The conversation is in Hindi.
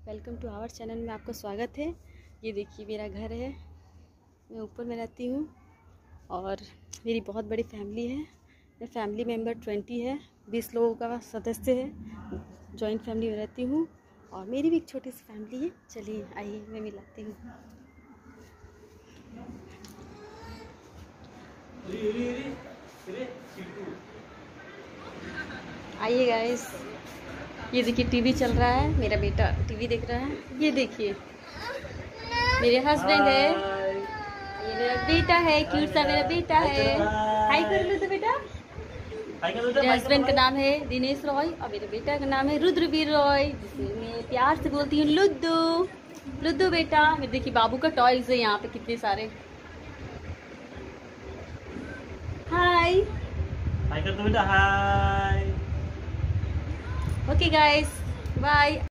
वेलकम टू आवर चैनल में आपका स्वागत है। ये देखिए मेरा घर है, मैं ऊपर में रहती हूँ और मेरी बहुत बड़ी फैमिली है। मैं फैमिली मेम्बर 20 है, 20 लोगों का सदस्य है। जॉइंट फैमिली में रहती हूँ और मेरी भी एक छोटी सी फैमिली है। चलिए आइए मैं मिलाती हूँ। आइए गाइस, ये देखिए टीवी चल रहा है, मेरा बेटा टीवी देख रहा है। ये देखिए मेरे हस्बैंड है, ये मेरा बेटा है, क्यूट सा मेरा बेटा है। हाय कर लो तो बेटा। मेरे हस्बैंड का नाम है दिनेश रॉय और मेरे बेटा का नाम है रुद्रवीर रॉय, जिसे मैं प्यार से बोलती हूँ लुद्दू। लुद्दू बेटा। मेरे देखिए बाबू का टॉयज है यहाँ पे कितने सारे। हाय हाय कर दो बेटा, हाय। Okay guys, bye.